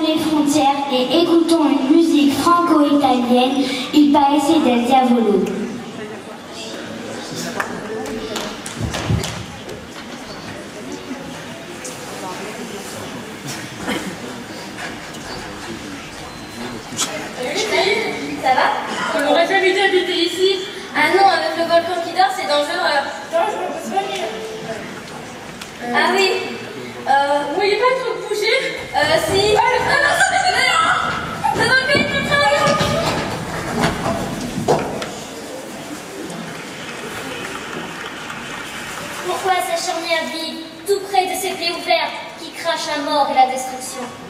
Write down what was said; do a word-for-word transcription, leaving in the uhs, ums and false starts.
les frontières et écoutons une musique franco-italienne, il paraissait del diavolo. Ça va? On n'aurait jamais dû habiter ici. Ah non, avec le volcan qui dort, c'est dangereux. Dangereux, on peut se venir. Euh... Ah oui. Euh... Vous voyez pas le truc bouger? Euh, si. Ah non, non, ça va, le volcan est en train de... Pourquoi s'acharner à vivre tout près de ces plaies ouvertes qui crachent la mort et la destruction?